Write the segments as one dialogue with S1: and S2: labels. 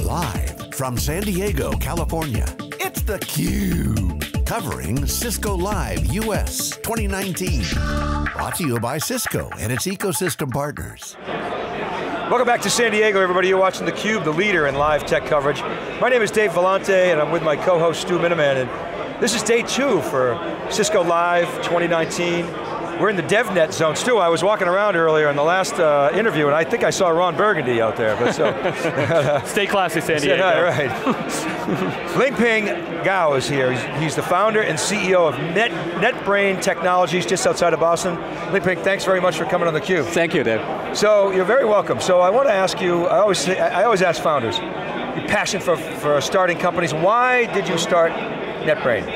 S1: Live from San Diego, California, it's theCUBE. Covering Cisco Live US 2019. Brought to you by Cisco and its ecosystem partners.
S2: Welcome back to San Diego, everybody. You're watching theCUBE, the leader in live tech coverage. My name is Dave Vellante, and I'm with my co-host Stu Miniman, and this is day 2 for Cisco Live 2019. We're in the DevNet zone. Stu, I was walking around earlier in the last interview, and I think I saw Ron Burgundy out there. But so
S3: Stay classy, San Diego.
S2: Right. Lingping Gao is here. He's the founder and CEO of NetBrain Technologies, just outside of Boston. Lingping, thanks very much for coming on theCUBE.
S4: Thank you, Dave.
S2: So you're very welcome. So I want to ask you, I always ask founders, your passion for starting companies. Why did you start NetBrain?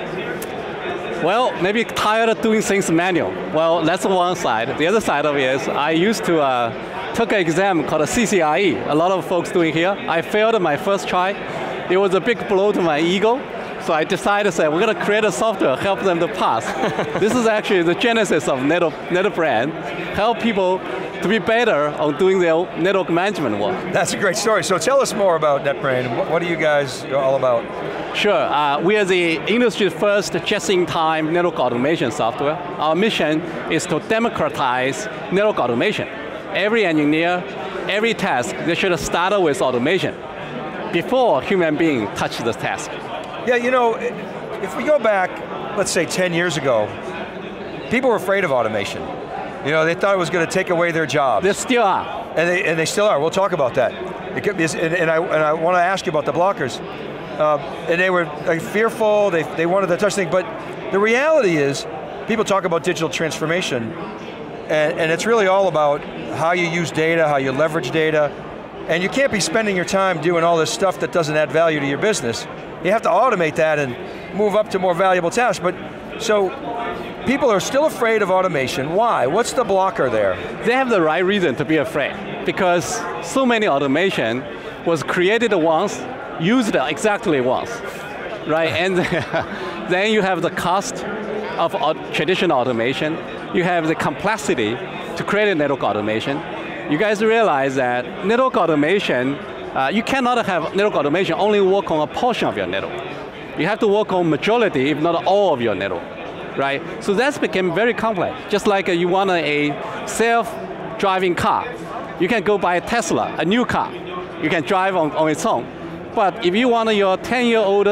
S4: Well, maybe tired of doing things manual. Well, that's one side. The other side of it is, I used to took an exam called a CCIE. A lot of folks doing here. I failed my first try. It was a big blow to my ego. So I decided to say, we're going to create a software, help them to pass. This is actually the genesis of NetBrain. Help people to be better on doing their network management work.
S2: That's a great story. So tell us more about NetBrain. What are you guys all about?
S4: Sure, we are the industry's first just-in-time network automation software. Our mission is to democratize network automation. Every engineer, every task, they should start with automation before human being touch the task.
S2: Yeah, you know, if we go back, let's say 10 years ago, people were afraid of automation. You know, they thought it was going to take away their jobs.
S4: They still are.
S2: And they still are, we'll talk about that. And I want to ask you about the blockers. And they were fearful, they wanted to touch things, but the reality is, people talk about digital transformation, and it's really all about how you use data, how you leverage data, and you can't be spending your time doing all this stuff that doesn't add value to your business. You have to automate that and move up to more valuable tasks, but so people are still afraid of automation. Why? What's the blocker there?
S4: They have the right reason to be afraid, because so many automation was created once, used exactly once, right? And then you have the cost of traditional automation, you have the complexity to create a network automation. You guys realize that network automation, you cannot have network automation only work on a portion of your network. You have to work on majority, if not all of your network, right? So that's become very complex. Just like you want a self-driving car. You can go buy a Tesla, a new car. You can drive on its own. But if you want your 10-year-old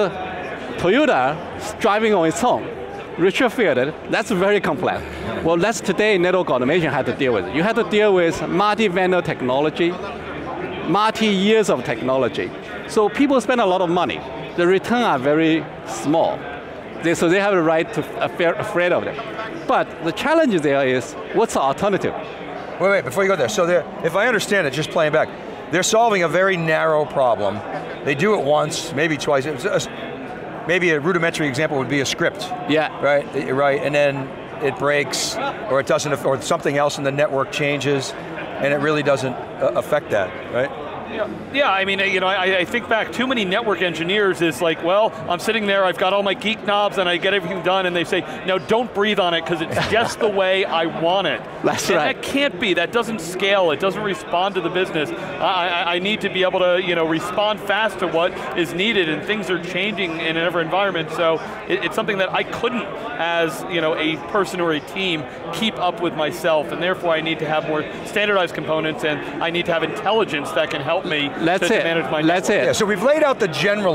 S4: Toyota driving on its own, retrofitted, that's very complex. Well, that's today network automation had to deal with. You have to deal with multi-vendor technology, multi-years of technology. So people spend a lot of money. The returns are very small. So they have the right to afraid of it. But the challenge there is, what's the alternative?
S2: Wait, before you go there. So if I understand it, just playing back, they're solving a very narrow problem. They do it once, maybe twice. Maybe a rudimentary example would be a script. Yeah. Right, and then it breaks, or it doesn't, or something else in the network changes, and it really doesn't affect that, right?
S3: Yeah, I mean, you know, I think back, too many network engineers is like, well, I'm sitting there, I've got all my geek knobs and I get everything done, and they say, no, don't breathe on it because it's just the way I want it.
S4: That's right.
S3: That can't be, that doesn't scale, it doesn't respond to the business. I need to be able to, you know, respond fast to what is needed, and things are changing in every environment, so it's something that I couldn't, as you know, a person or a team, keep up with myself, and therefore I need to have more standardized components, and I need to have intelligence that can help me to manage my network.
S4: That's it.
S2: Yeah, so we've laid out the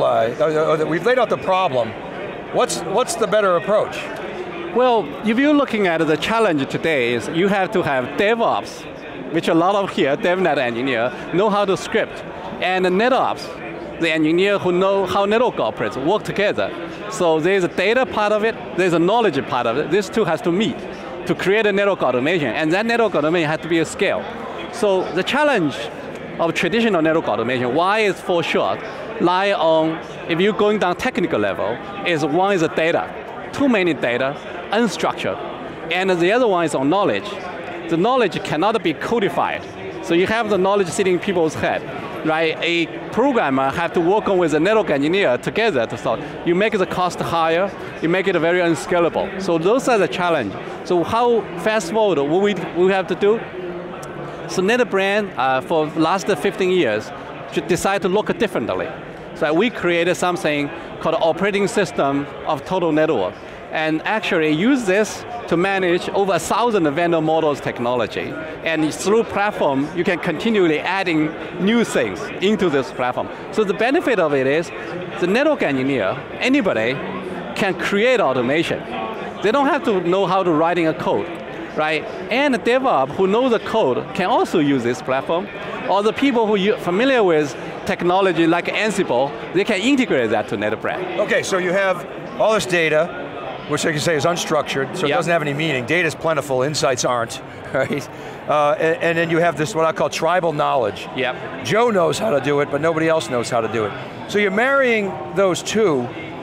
S2: we've laid out the problem. What's the better approach?
S4: Well, if you're looking at the challenge today is you have to have DevOps, which a lot of here, DevNet engineer, know how to script, and the NetOps, the engineer who know how network operates, work together. So there's a data part of it, there's a knowledge part of it. These two has to meet to create a network automation, and that network automation has to be a scale. So the challenge of traditional network automation, why it's for short, lie on, if you're going down technical level, is one is the data. Too many data, unstructured. And the other one is on knowledge. The knowledge cannot be codified. So you have the knowledge sitting in people's head, right? A programmer have to work on with a network engineer together to solve. You make the cost higher, you make it very unscalable. So those are the challenge. So how fast forward, what we have to do? So NetBrain, for the last 15 years, decide to look differently. So we created something called operating system of total network, and actually use this to manage over 1,000 vendor models technology. And through platform, you can continually adding new things into this platform. So the benefit of it is, the network engineer, anybody, can create automation. They don't have to know how to writing a code, right? And the DevOps who know the code can also use this platform, or the people who are familiar with technology like Ansible, they can integrate that to NetBrain.
S2: Okay, so you have all this data, which I can say is unstructured, so it doesn't have any meaning. Data's plentiful, insights aren't, right? And then you have this, what I call tribal knowledge.
S4: Yep.
S2: Joe knows how to do it, but nobody else knows how to do it. So you're marrying those two.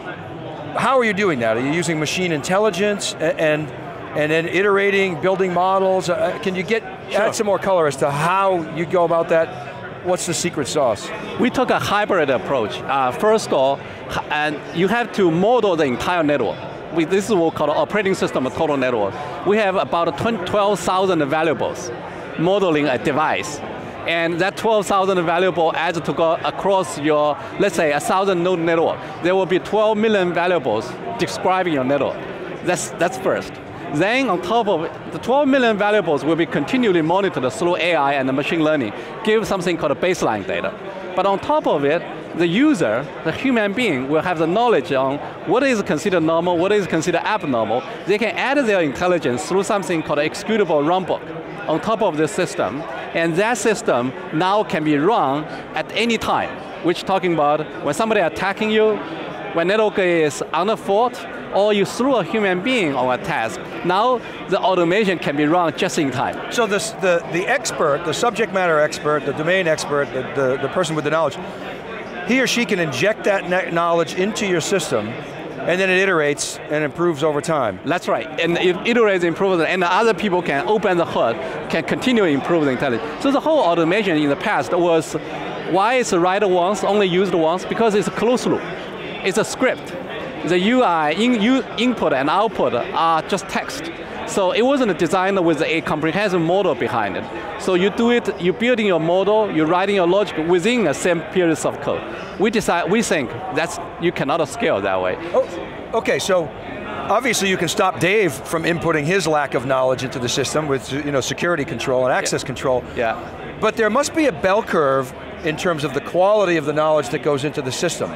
S2: How are you doing that? Are you using machine intelligence and then iterating, building models? Can you add some more color as to how you go about that? What's the secret sauce?
S4: We took a hybrid approach. First of all, and you have to model the entire network. This is what we call operating system of total network. We have about 12,000 variables modeling a device. And that 12,000 variable adds to go across your, let's say, 1,000 node network. There will be 12 million variables describing your network. That's first. Then on top of it, the 12 million variables will be continually monitored through AI and machine learning, give something called a baseline data. But on top of it, the user, the human being, will have the knowledge on what is considered normal, what is considered abnormal. They can add their intelligence through something called executable runbook on top of the system, and that system now can be run at any time, which talking about when somebody attacking you, when network is on a fault, or you threw a human being on a task, now the automation can be run just in time.
S2: So the expert, the subject matter expert, the domain expert, the person with the knowledge, he or she can inject that knowledge into your system, and then it iterates and improves over time.
S4: That's right, and it iterates, improves, and the other people can open the hood, can continue to improve the intelligence. So the whole automation in the past was, why it's write once, only used once? Because it's a closed loop. It's a script. The UI, input and output are just text. So it wasn't designed with a comprehensive model behind it. So you do it, you're building your model, you're writing your logic within the same periods of code. We think you cannot scale that way.
S2: Oh, okay, so obviously you can stop Dave from inputting his lack of knowledge into the system with security control and access control.
S4: Yeah.
S2: But there must be a bell curve in terms of the quality of the knowledge that goes into the system.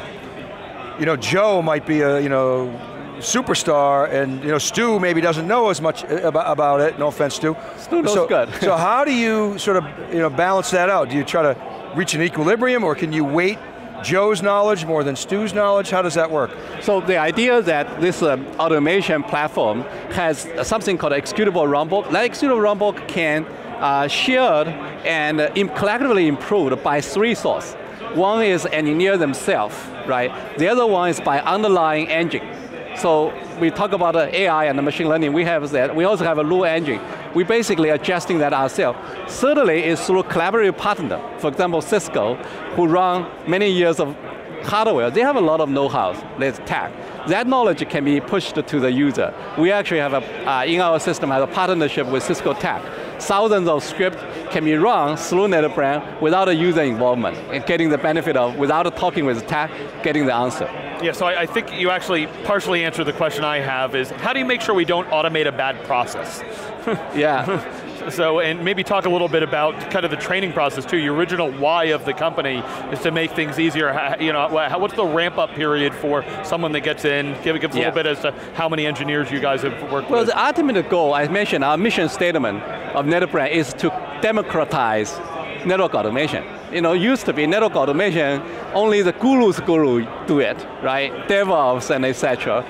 S2: Joe might be a superstar, and Stu maybe doesn't know as much about it. No offense, Stu.
S4: Stu knows good.
S2: So how do you sort of balance that out? Do you try to reach an equilibrium, or can you weight Joe's knowledge more than Stu's knowledge? How does that work?
S4: So the idea that this automation platform has something called executable runbook. That executable runbook can shared and collectively improved by three sources. One is engineer themselves, right? The other one is by underlying engine. So we talk about AI and the machine learning, we have that. We also have a Lua engine. We basically adjusting that ourselves. Thirdly is through collaborative partner. For example, Cisco, who run many years of hardware, they have a lot of know-how, let's tech. That knowledge can be pushed to the user. We actually have in our system have a partnership with Cisco Tech. Thousands of scripts can be run through NetBrain without a user involvement, and getting the benefit of, without talking with tech, getting the answer.
S3: Yeah, so I think you actually partially answered the question I have is, how do you make sure we don't automate a bad process?
S4: Yeah.
S3: So, and maybe talk a little bit about kind of the training process too. Your original why of the company is to make things easier. What's the ramp up period for someone that gets in? Give us a little bit as to how many engineers you guys have worked with.
S4: Well, the ultimate goal, I mentioned, our mission statement of NetBrain is to democratize network automation. Used to be network automation, only the guru do it, right? DevOps and etc.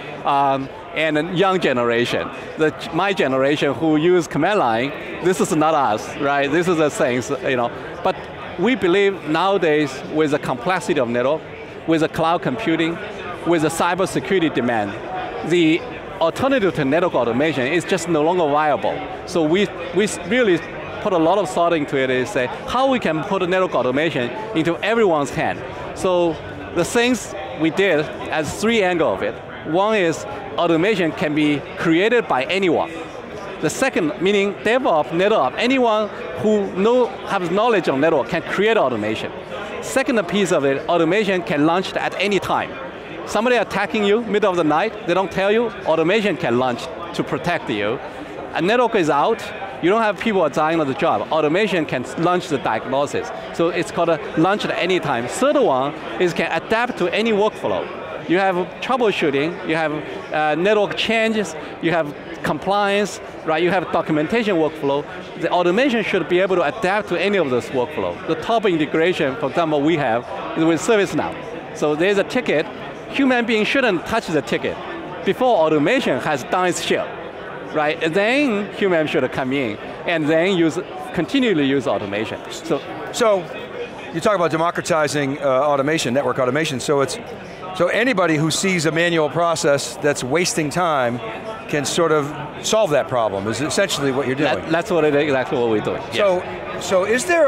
S4: And a young generation. My generation who use command line, this is not us, right? This is the things, But we believe nowadays with the complexity of network, with the cloud computing, with the cybersecurity demand, the alternative to network automation is just no longer viable. So we really put a lot of thought into it is say, how we can put network automation into everyone's hand. So the things we did as three angles of it. One is automation can be created by anyone. The second, meaning DevOps, NetOps, anyone who has knowledge on network can create automation. Second piece of it, automation can launch at any time. Somebody attacking you middle of the night, they don't tell you, automation can launch to protect you. A network is out, you don't have people dying on the job. Automation can launch the diagnosis. So it's called a launch at any time. Third one is can adapt to any workflow. You have troubleshooting, you have network changes, you have compliance, right? You have documentation workflow. The automation should be able to adapt to any of those workflow. The top integration, for example, we have is with ServiceNow. So there's a ticket, human being shouldn't touch the ticket before automation has done its job, right? And then human should come in and then continually use automation.
S2: So you talk about democratizing automation, network automation, so anybody who sees a manual process that's wasting time can sort of solve that problem, is essentially what you're doing.
S4: That's exactly what we're doing.
S2: So is there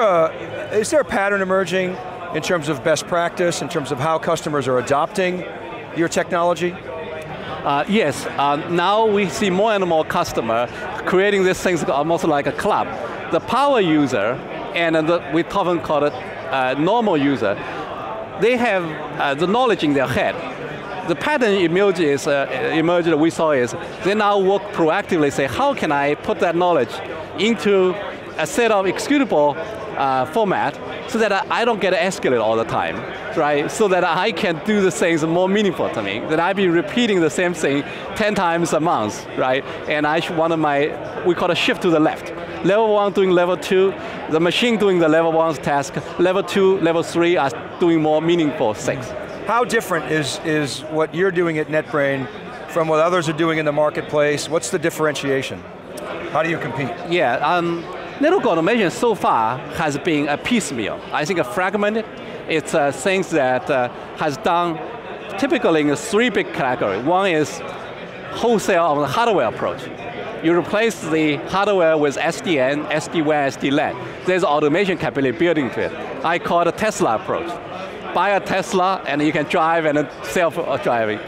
S2: a pattern emerging in terms of best practice, in terms of how customers are adopting your technology?
S4: Yes, now we see more and more customers creating these things almost like a club. The power user, and we often call it normal user, they have the knowledge in their head. The pattern emerged that we saw is, they now work proactively, say, how can I put that knowledge into a set of executable format so that I don't get escalated all the time, right? So that I can do the things more meaningful to me, that I be repeating the same thing 10 times a month, right? And we call it shift to the left. Level 1 doing level 2, the machine doing the level 1's task, level 2, level 3 are doing more meaningful things.
S2: How different is what you're doing at NetBrain from what others are doing in the marketplace? What's the differentiation? How do you compete?
S4: Yeah, network automation so far has been a piecemeal. I think a fragmented. It's things that has done typically in 3 big categories. One is wholesale of the hardware approach. You replace the hardware with SDN, SD-WAN, SD-LAN. There's automation capability built into it. I call it a Tesla approach. Buy a Tesla and you can drive and self-driving.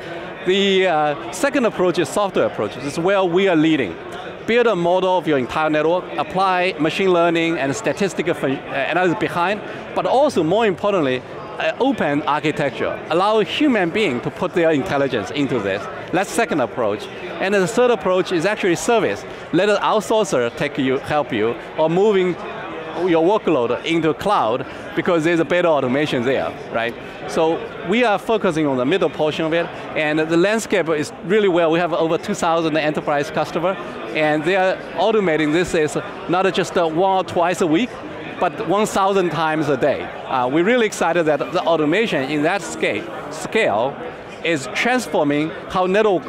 S4: The second approach is software approach. This is where we are leading. Build a model of your entire network, apply machine learning and statistical analysis behind, but also more importantly, open architecture. Allow a human being to put their intelligence into this. That's the second approach. And the third approach is actually service. Let an outsourcer help you, or moving your workload into cloud because there's a better automation there, right? So we are focusing on the middle portion of it, and the landscape is really well. We have over 2,000 enterprise customers, and they are automating this is not just 1 or twice a week, but 1,000 times a day. We're really excited that the automation in that scale is transforming how network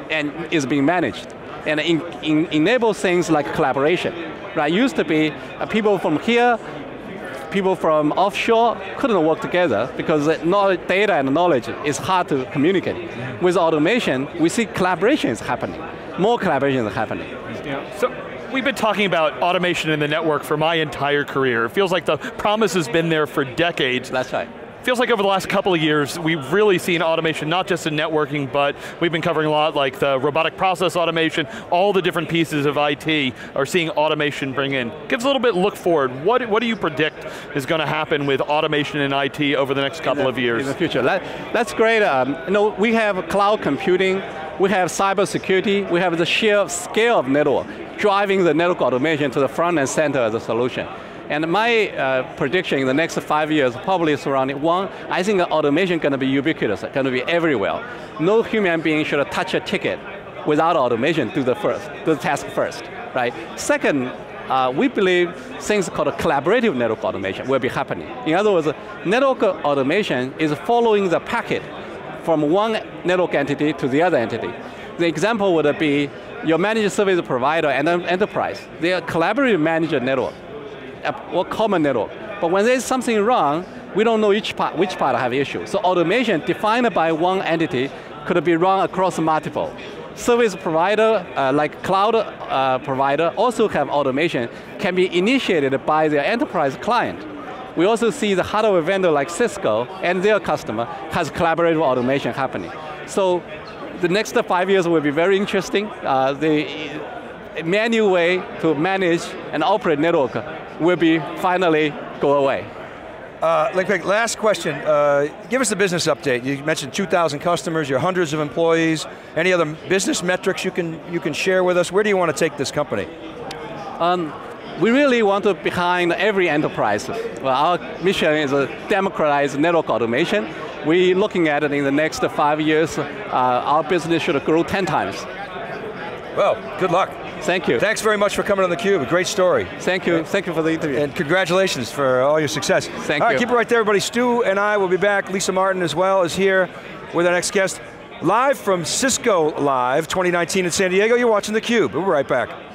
S4: is being managed, and enable things like collaboration. Right, used to be people from here, people from offshore couldn't work together because data and knowledge is hard to communicate. With automation, we see collaboration is happening. More collaboration is happening.
S3: Yeah. So we've been talking about automation in the network for my entire career. It feels like the promise has been there for decades.
S4: That's right.
S3: Feels like over the last couple of years, we've really seen automation, not just in networking, but we've been covering a lot like the robotic process automation, all the different pieces of IT are seeing automation bring in. Give us a little bit look forward. What do you predict is going to happen with automation in IT over the next couple of years?
S4: In the future, that's great. We have cloud computing, we have cybersecurity, we have the sheer scale of network, driving the network automation to the front and center as a solution. And my prediction in the next 5 years probably is surrounding one, I think automation is going to be ubiquitous, going to be everywhere. No human being should touch a ticket without automation do the task first, right? Second, we believe things called collaborative network automation will be happening. In other words, network automation is following the packet from one network entity to the other entity. The example would be your managed service provider and an enterprise. They are collaborative managed network, or common network. But when there's something wrong, we don't know which part have issues. So automation defined by one entity could be run across multiple. Service provider, like cloud provider, also have automation, can be initiated by their enterprise client. We also see the hardware vendor like Cisco and their customer has collaborative automation happening. So the next 5 years will be very interesting. The manual way to manage and operate network will be finally go away.
S2: Lin Peng, last question. Give us the business update. You mentioned 2,000 customers, you're hundreds of employees. Any other business metrics you can share with us? Where do you want to take this company?
S4: We really want to behind every enterprise. Well, our mission is a democratized network automation. We're looking at it in the next 5 years. Our business should grow 10 times.
S2: Well, good luck.
S4: Thank you.
S2: Thanks very much for coming on theCUBE, great story.
S4: Thank you for the interview.
S2: And congratulations for all your success.
S4: Thank
S2: you. All right,
S4: you.
S2: keep it right there, everybody. Stu and I will be back. Lisa Martin as well is here with our next guest. Live from Cisco Live 2019 in San Diego, you're watching theCUBE. We'll be right back.